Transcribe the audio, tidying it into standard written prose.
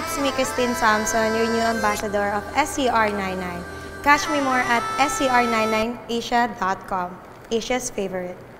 it's me, Christine Samson, your new ambassador of SCR99. Catch me more at SCR99asia.com, Asia's favorite.